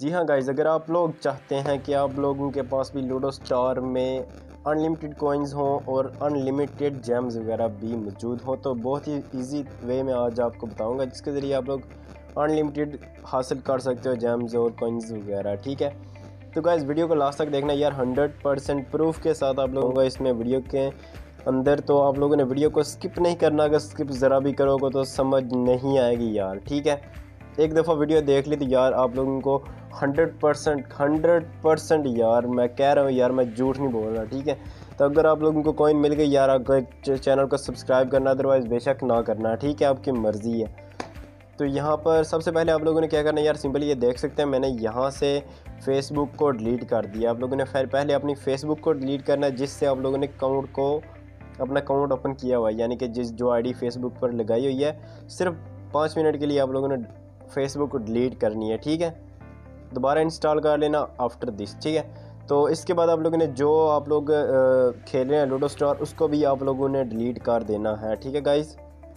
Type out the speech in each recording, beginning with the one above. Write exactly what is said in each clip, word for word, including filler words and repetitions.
जी हाँ गाइज़, अगर आप लोग चाहते हैं कि आप लोगों के पास भी लूडो स्टार में अनलिमिटेड कॉइन्स हों और अनलिमिटेड जेम्स वगैरह भी मौजूद हों, तो बहुत ही इजी वे में आज आपको बताऊंगा जिसके ज़रिए आप लोग अनलिमिटेड हासिल कर सकते हो जेम्स और कॉइन्स वगैरह। ठीक है, तो गाइज़ वीडियो को लास्ट तक देखना यार, हंड्रेड परसेंट प्रूफ के साथ आप लोगों को इसमें वीडियो के अंदर। तो आप लोगों ने वीडियो को स्किप नहीं करना, अगर स्किप ज़रा भी करोगे तो समझ नहीं आएगी यार। ठीक है, एक दफ़ा वीडियो देख ली तो यार आप लोगों को हंड्रेड परसेंट हंड्रेड परसेंट यार मैं कह रहा हूँ यार, मैं झूठ नहीं बोल रहा। ठीक है, तो अगर आप लोगों को कॉइन मिल गई यार, अगर चैनल को सब्सक्राइब करना, अदरवाइज़ बेशक ना करना। ठीक है, आपकी मर्ज़ी है। तो यहाँ पर सबसे पहले आप लोगों ने क्या करना है यार, सिंपली ये देख सकते हैं मैंने यहाँ से फेसबुक को डिलीट कर दिया। आप लोगों ने फिर पहले अपनी फेसबुक को डिलीट करना है जिससे आप लोगों ने अकाउंट को अपना अकाउंट ओपन किया हुआ है, यानी कि जिस जो आईडी फेसबुक पर लगाई हुई है, सिर्फ पाँच मिनट के लिए आप लोगों ने फेसबुक को डिलीट करनी है। ठीक है, दोबारा इंस्टॉल कर लेना आफ्टर दिस। ठीक है, तो इसके बाद आप लोगों ने जो आप लोग खेल रहे हैं लूडो स्टार, उसको भी आप लोगों ने डिलीट कर देना है। ठीक है गाइस,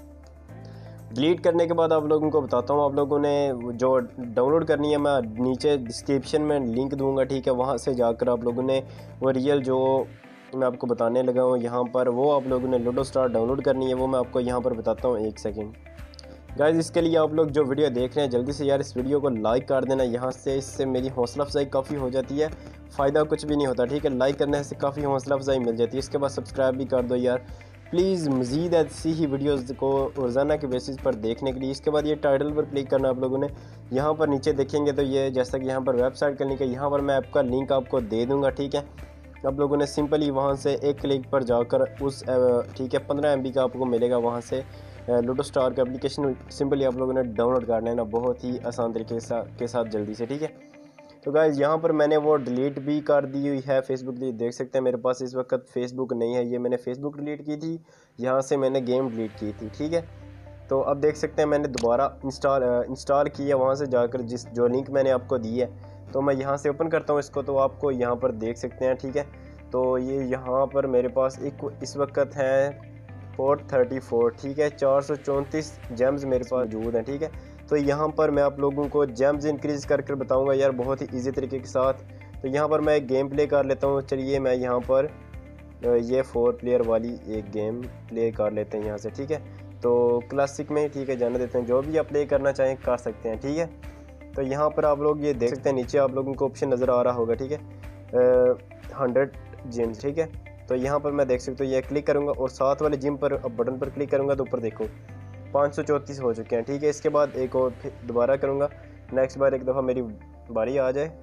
डिलीट करने के बाद आप लोगों को बताता हूँ आप लोगों ने जो डाउनलोड करनी है, मैं नीचे डिस्क्रिप्शन में लिंक दूंगा। ठीक है, वहाँ से जाकर आप लोगों ने वो रियल जो मैं आपको बताने लगा हूँ यहाँ पर, वो आप लोगों ने लूडो स्टार डाउनलोड करनी है। वो मैं आपको यहाँ पर बताता हूँ, एक सेकेंड गाइज़। इसके लिए आप लोग जो वीडियो देख रहे हैं जल्दी से यार इस वीडियो को लाइक कर देना यहाँ से, इससे मेरी हौसला अफजाई काफ़ी हो जाती है, फ़ायदा कुछ भी नहीं होता। ठीक है, लाइक करने से काफ़ी हौसला अफजाई मिल जाती है। इसके बाद सब्सक्राइब भी कर दो यार प्लीज़, मज़ीद ऐसी ही वीडियोस को रोज़ाना के बेसिस पर देखने के लिए। इसके बाद ये टाइटल पर क्लिक करना आप लोगों ने, यहाँ पर नीचे देखेंगे तो ये जैसा कि यहाँ पर वेबसाइट का लिंक है, यहाँ पर मैं आपका लिंक आपको दे दूँगा। ठीक है, आप लोगों ने सिंपली वहाँ से एक क्लिक पर जाकर उस ठीक है पंद्रह एम बी का आपको मिलेगा वहाँ से लूडो स्टार का एप्लीकेशन सिंपली आप लोगों ने डाउनलोड कर लेना बहुत ही आसान तरीके के साथ जल्दी से। ठीक है, तो गाइज़ यहाँ पर मैंने वो डिलीट भी कर दी हुई है फेसबुक। देख सकते हैं मेरे पास इस वक्त फेसबुक नहीं है, ये मैंने फेसबुक डिलीट की थी, यहाँ से मैंने गेम डिलीट की थी। ठीक है, तो अब देख सकते हैं मैंने दोबारा इंस्टॉल इंस्टॉल किया वहाँ से जाकर, जिस जो लिंक मैंने आपको दी है। तो मैं यहाँ से ओपन करता हूँ इसको, तो आपको यहाँ पर देख सकते हैं। ठीक है, तो ये यहाँ पर मेरे पास एक इस वक्त है फोर थर्टी फोर। ठीक है, चार सौ चौंतीस जेम्स मेरे पास मौजूद हैं। ठीक है, तो यहाँ पर मैं आप लोगों को जेम्स इंक्रीज़ कर कर बताऊँगा यार बहुत ही इजी तरीके के साथ। तो यहाँ पर मैं एक गेम प्ले कर लेता हूँ। चलिए मैं यहाँ पर ये फोर प्लेयर वाली एक गेम प्ले कर लेते हैं यहाँ से। ठीक है, तो क्लासिक में ठीक है जाने देते हैं, जो भी आप प्ले करना चाहें कर सकते हैं। ठीक है, तो यहाँ पर आप लोग ये देख सकते हैं नीचे आप लोगों को ऑप्शन नज़र आ रहा होगा। ठीक है, हंड्रेड जेम्स। ठीक है, तो यहाँ पर मैं देख सकता हूँ ये क्लिक करूँगा और साथ वाले जिम पर अब बटन पर क्लिक करूँगा तो ऊपर देखो पाँच सौ चौंतीस हो चुके हैं। ठीक है, इसके बाद एक और फिर दोबारा करूँगा, नेक्स्ट बार एक दफ़ा मेरी बारी आ जाए।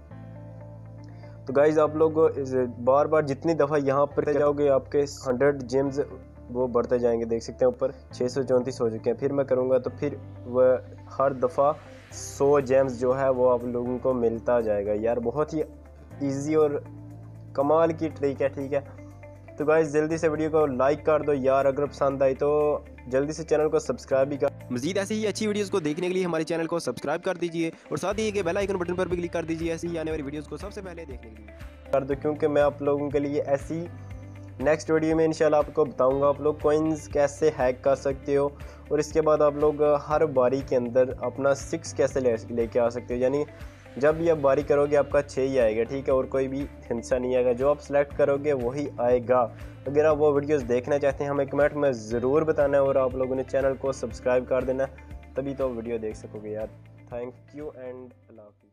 तो गाइज़ आप लोग बार बार जितनी दफ़ा यहाँ पर जाओगे आपके हंड्रेड जेम्स वो बढ़ते जाएंगे। देख सकते हैं ऊपर छः सौ चौंतीस हो चुके हैं। फिर मैं करूँगा तो फिर वह हर दफ़ा सौ जेम्स जो है वो आप लोगों को मिलता जाएगा यार, बहुत ही ईजी और कमाल की ट्रिक है। ठीक है, तो गाइस जल्दी से वीडियो को लाइक कर दो यार, अगर पसंद आई तो जल्दी से चैनल को सब्सक्राइब भी कर। मजीद ऐसी ही अच्छी वीडियोस को देखने के लिए हमारे चैनल को सब्सक्राइब कर दीजिए और साथ ही ये बेल आइकन बटन पर भी क्लिक कर दीजिए ऐसी ही आने वाली वीडियोस को सबसे पहले देखने के लिए कर दो, क्योंकि मैं आप लोगों के लिए ऐसी नेक्स्ट वीडियो में इंशाल्लाह आपको बताऊंगा आप लोग कॉइन्स कैसे हैक कर सकते हो, और इसके बाद आप लोग हर बारी के अंदर अपना सिक्स कैसे लेके आ सकते हो, यानी जब भी आप बारी करोगे आपका छः ही आएगा। ठीक है, और कोई भी हिस्सा नहीं आएगा, जो आप सेलेक्ट करोगे वही आएगा। अगर आप वो वीडियोस देखना चाहते हैं हमें कमेंट में ज़रूर बताना है, और आप लोगों ने चैनल को सब्सक्राइब कर देना, तभी तो वीडियो देख सकोगे यार। थैंक यू एंड अल्लाह हाफ़िज़।